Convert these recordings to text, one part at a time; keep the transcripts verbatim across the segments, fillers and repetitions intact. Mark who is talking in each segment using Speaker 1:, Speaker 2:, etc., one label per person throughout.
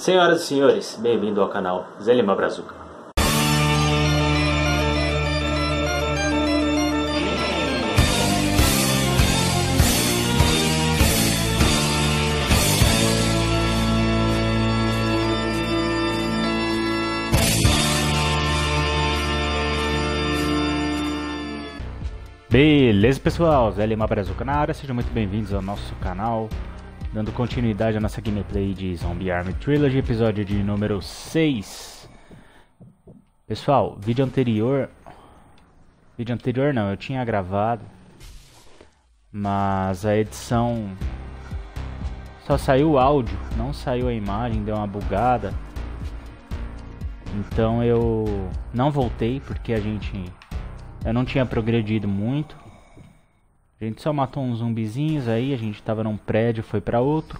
Speaker 1: Senhoras e senhores, bem-vindo ao canal Zé Lima Brazuca.
Speaker 2: Beleza, pessoal, Zé Lima Brazuca na área, sejam muito bem-vindos ao nosso canal, dando continuidade à nossa gameplay de Zombie Army Trilogy, episódio de número seis. Pessoal, vídeo anterior, vídeo anterior não, eu tinha gravado, mas a edição só saiu o áudio, não saiu a imagem, deu uma bugada, então eu não voltei porque a gente... Eu não tinha progredido muito. A gente só matou uns zumbizinhos aí. A gente tava num prédio, foi pra outro.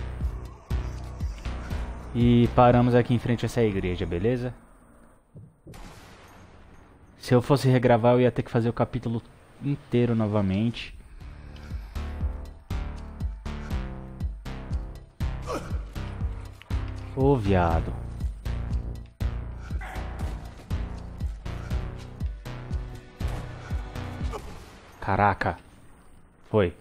Speaker 2: E paramos aqui em frente a essa igreja, beleza? Se eu fosse regravar, eu ia ter que fazer o capítulo inteiro novamente. Ô, viado. Caraca, foi.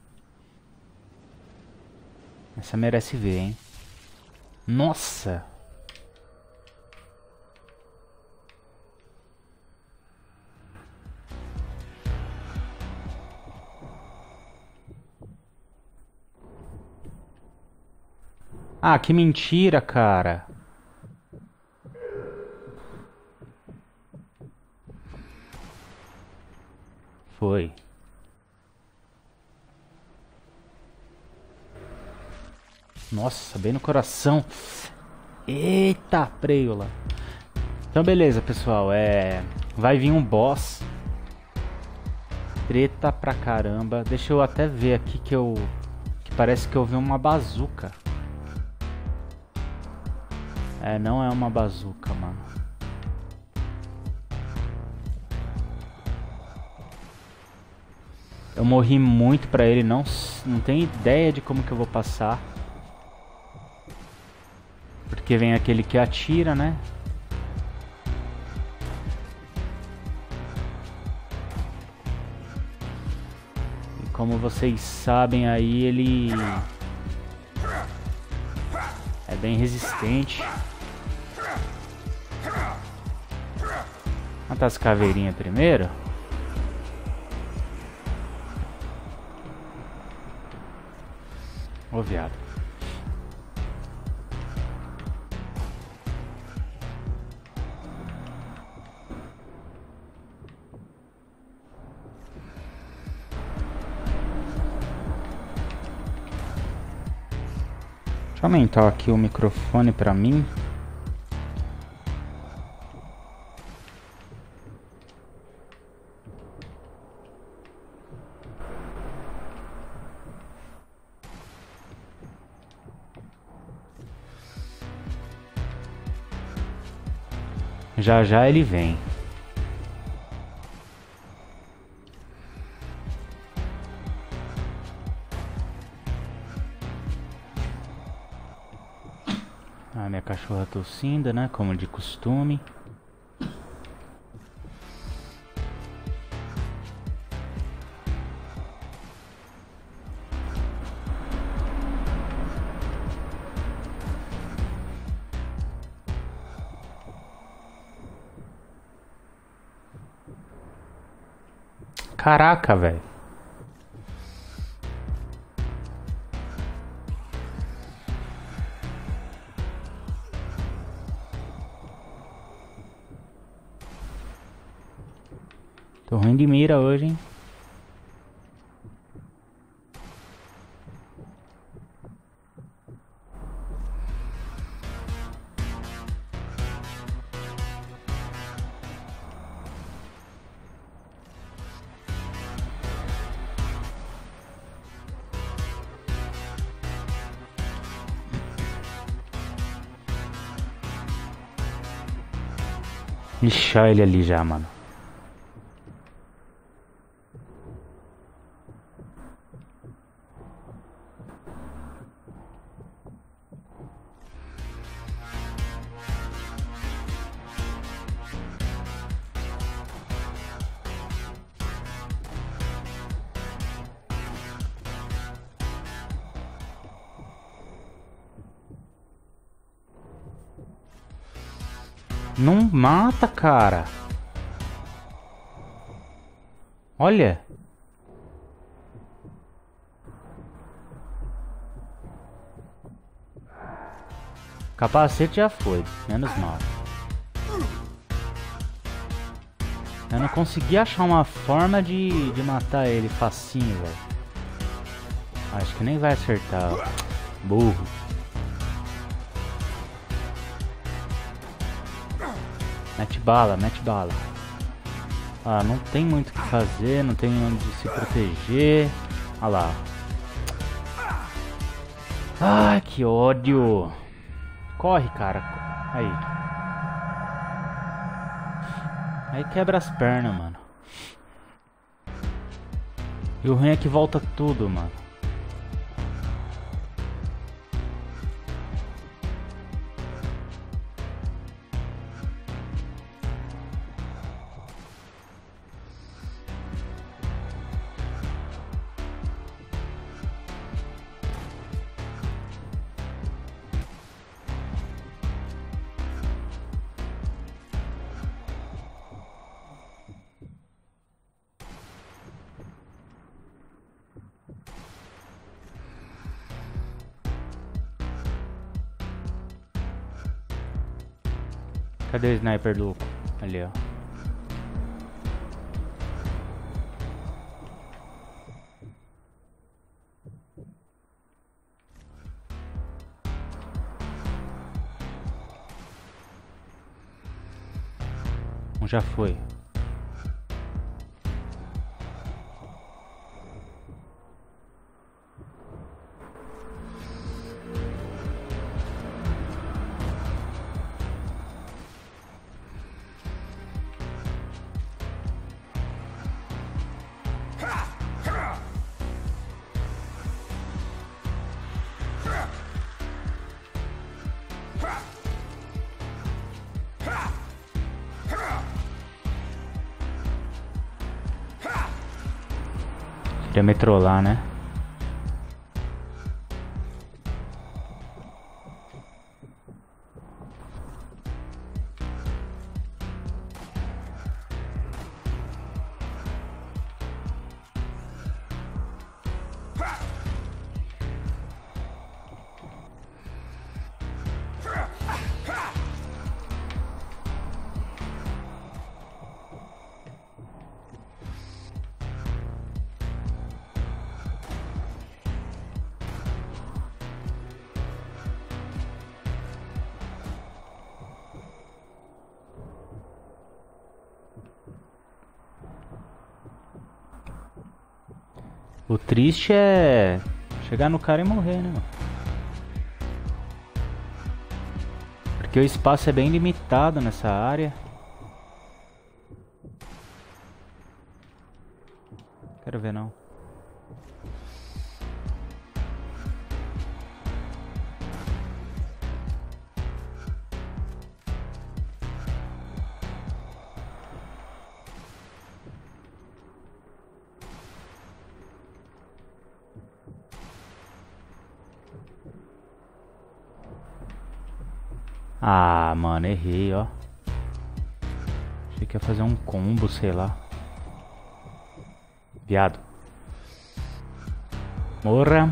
Speaker 2: Essa merece ver, hein? Nossa! Ah, que mentira, cara! Foi. Nossa, bem no coração. Eita, preula. Então beleza, pessoal, é... vai vir um boss. Treta pra caramba. Deixa eu até ver aqui que eu... que parece que eu vi uma bazuca. É, não é uma bazuca, mano. Eu morri muito pra ele, não, não tenho ideia de como que eu vou passar. Porque vem aquele que atira, né? E como vocês sabem aí, ele é bem resistente. Matar as caveirinhas primeiro. Ô, viado. Deixa eu aumentar aqui o microfone pra mim. Já já ele vem. A minha cachorra tossindo, né? Como de costume. Caraca, velho. Tô ruim de mira hoje, hein? Ixi, olha ele ali já, mano. Não mata, cara. Olha. Capacete já foi, menos mal. Eu não consegui achar uma forma de, de matar ele facinho, velho. Acho que nem vai acertar. Burro. Mete bala, mete bala. Ah, não tem muito o que fazer, não tem onde se proteger. Olha lá. Ai, que ódio. Corre, cara. Aí. Aí quebra as pernas, mano. E o ruim é que volta tudo, mano. Cadê o sniper louco? Ali, ó. Um já foi. Queria me trollar, né? O triste é chegar no cara e morrer, né, mano? Porque o espaço é bem limitado nessa área. Quero ver não. Ah, mano, errei, ó. Achei que ia fazer um combo, sei lá. Viado. Morra.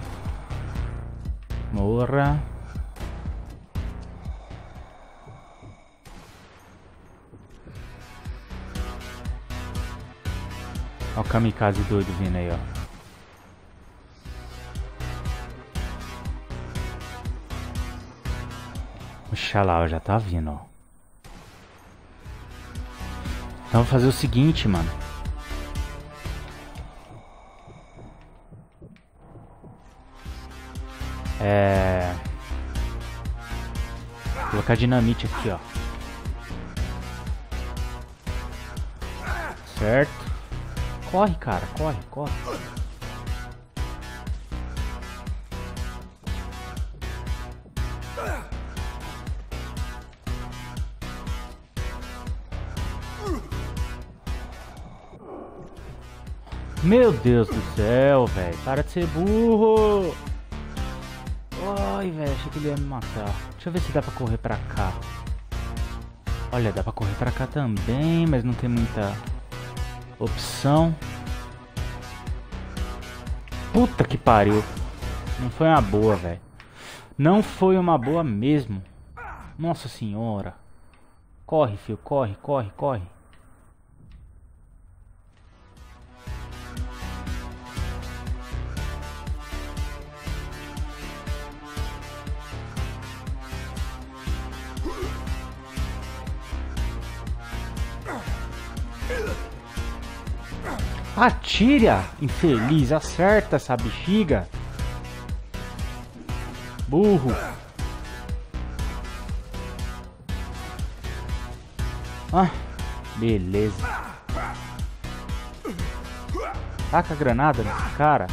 Speaker 2: Morra. Ó o kamikaze doido vindo aí, ó. Oxalá, já tá vindo, ó. Então vou fazer o seguinte, mano. É... Vou colocar dinamite aqui, ó. Certo. Corre, cara, corre, corre. Meu Deus do céu, velho. Para de ser burro. Ai, velho. Achei que ele ia me matar. Deixa eu ver se dá pra correr pra cá. Olha, dá pra correr pra cá também, mas não tem muita opção. Puta que pariu. Não foi uma boa, velho. Não foi uma boa mesmo. Nossa senhora. Corre, filho. Corre, corre, corre. Atira, infeliz. Acerta essa bexiga. Burro. Ah, beleza. Taca a granada nesse cara.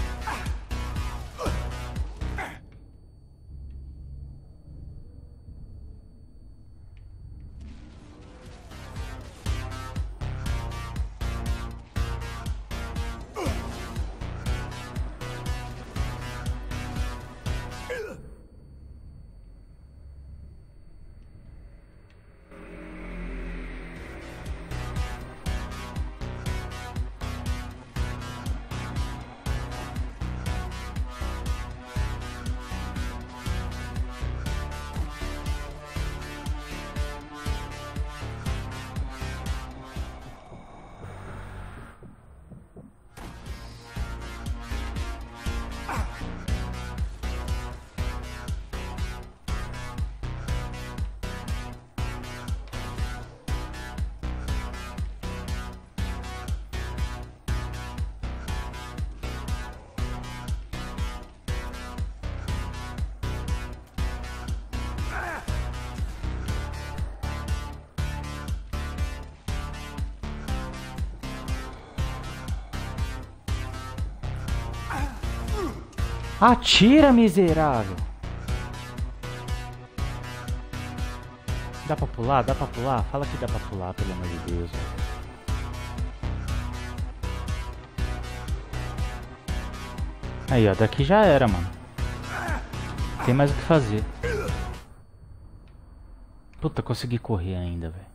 Speaker 2: Atira, miserável. Dá pra pular? Dá pra pular? Fala que dá pra pular, pelo amor de Deus. Aí, ó. Daqui já era, mano. Tem mais o que fazer. Puta, consegui correr ainda, velho.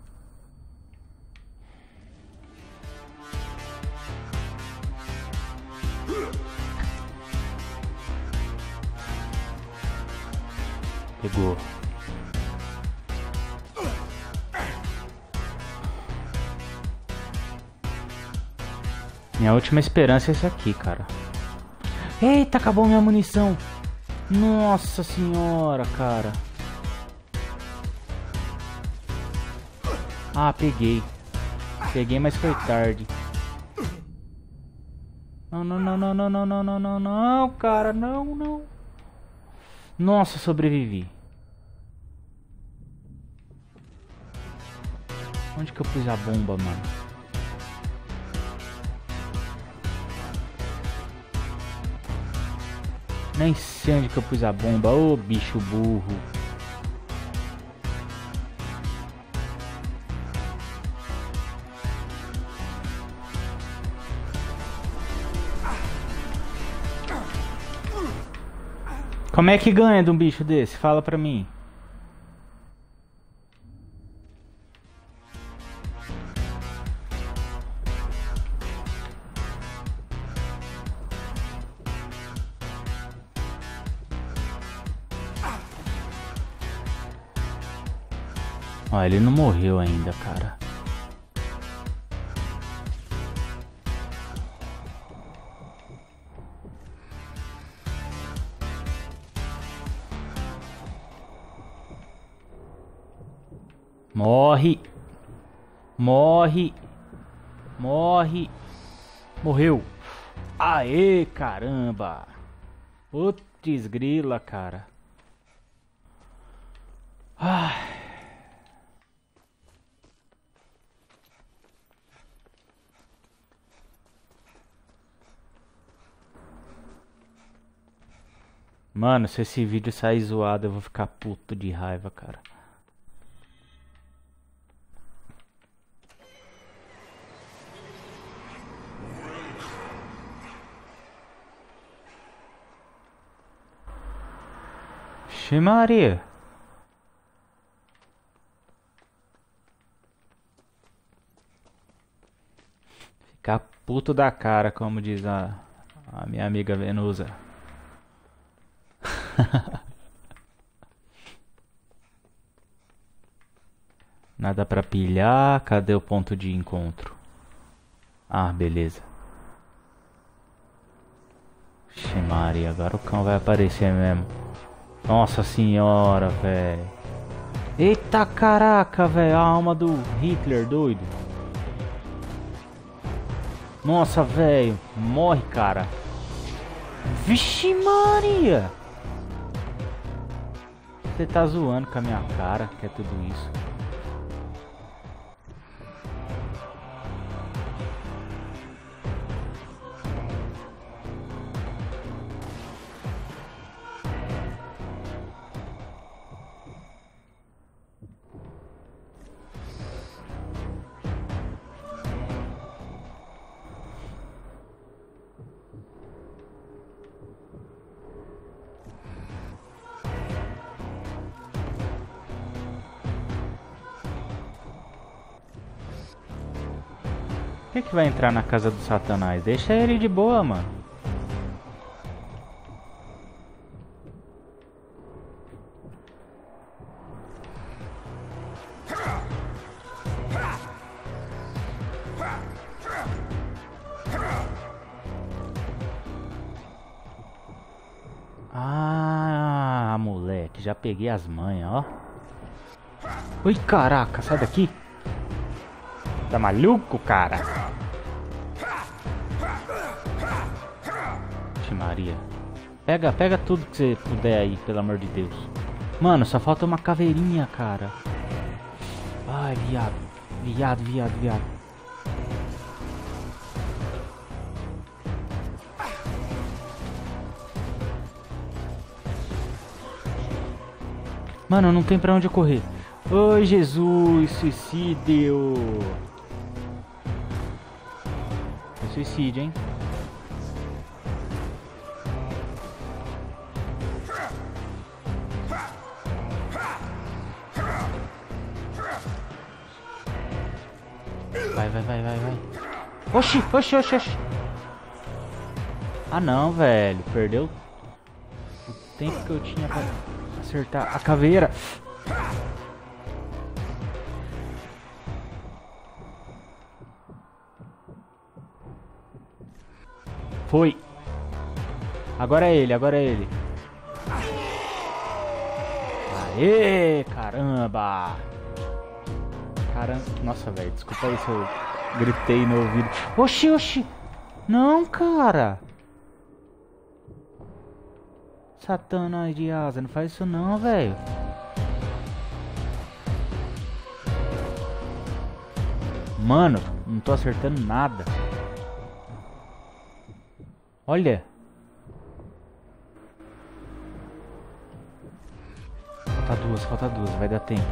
Speaker 2: Pegou. Minha última esperança é esse aqui, cara. Eita, acabou minha munição. Nossa senhora, cara. Ah, peguei. Peguei, mas foi tarde. Não, não, não, não, não, não, não, não, não, não, cara, não, não. Nossa, sobrevivi. Onde que eu pus a bomba, mano? Nem sei onde que eu pus a bomba. Ô, bicho burro. Como é que ganha de um bicho desse? Fala pra mim. Ó, ele não morreu ainda, cara. Morre. Morre. Morre. Morreu. Aê, caramba. Putz grila, cara. Ai. Mano, se esse vídeo sair zoado, eu vou ficar puto de raiva, cara. Ixi, Maria. Ficar puto da cara, como diz a, a minha amiga Venusa. Nada pra pilhar. Cadê o ponto de encontro? Ah, beleza. Vixe Maria, agora o cão vai aparecer mesmo. Nossa senhora, velho. Eita caraca, velho. A alma do Hitler, doido. Nossa, velho. Morre, cara. Vixe Maria. Você tá zoando com a minha cara, que é tudo isso. Por que que vai entrar na casa do Satanás? Deixa ele de boa, mano. Ah, moleque, já peguei as manhas, ó. Ui, caraca, sai daqui. Tá maluco, cara? Vixe Maria. Pega, pega tudo que você puder aí, pelo amor de Deus. Mano, só falta uma caveirinha, cara. Ai, viado. Viado, viado, viado. Mano, não tem pra onde correr. Oi, Jesus, suicídio. É suicídio, hein? Vai, vai, vai, vai, vai. Oxi, oxi, oxi, oxi. Ah não, velho. Perdeu o tempo que eu tinha pra acertar a caveira. Foi. Agora é ele, agora é ele. Aê, caramba. Caramba. Nossa, velho, desculpa aí se eu gritei no ouvido. Oxi, oxi. Não, cara. Satanás de asa, não faz isso não, velho. Mano, não tô acertando nada. Olha. Falta duas, falta duas, vai dar tempo.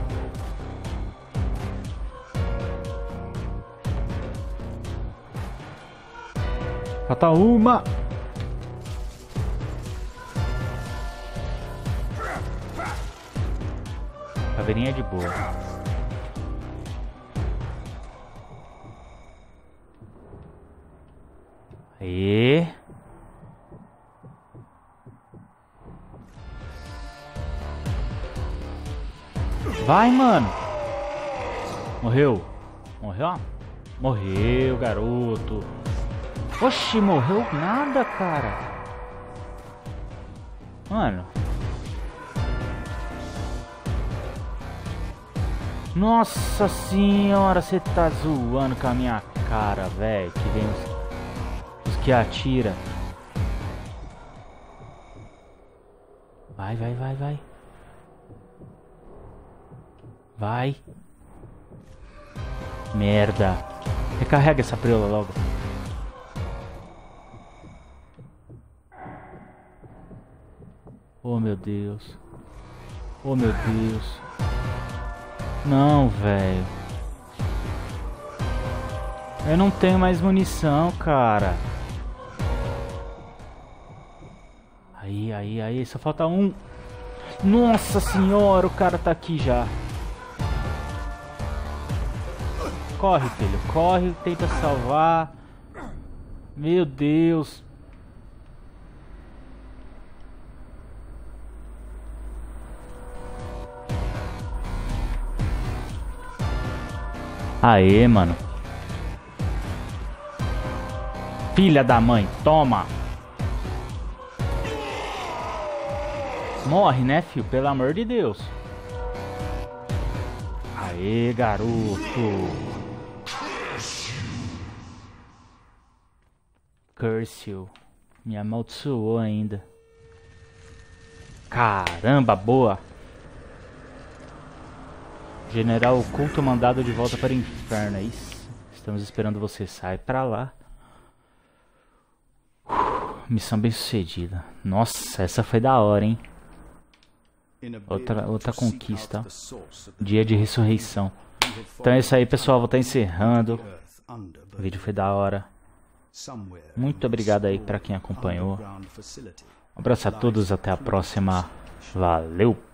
Speaker 2: Falta uma. Caveirinha de boa. Aê. Vai, mano. Morreu. Morreu? Morreu, garoto. Oxi, morreu nada, cara. Mano. Nossa senhora, você tá zoando com a minha cara, velho. Que vem os, os que atira. Vai, vai, vai, vai. Vai. Merda. Recarrega essa preula logo. Oh meu Deus. Oh meu Deus. Não, velho. Eu não tenho mais munição, cara. Aí, aí, aí. Só falta um. Nossa senhora, o cara tá aqui já. Corre, filho. Corre, tenta salvar. Meu Deus. Aê, mano. Filha da mãe, toma. Morre, né, filho? Pelo amor de Deus. Aê, garoto. Curse you. Me amaldiçoou ainda. Caramba, boa. General oculto mandado de volta para o inferno. É isso. Estamos esperando você. Sai pra lá. Uf, missão bem sucedida. Nossa, essa foi da hora, hein? Outra, outra conquista. Dia de ressurreição. Então é isso aí, pessoal. Vou estar encerrando. O vídeo foi da hora. Muito obrigado aí para quem acompanhou. Um abraço a todos. Até a próxima. Valeu!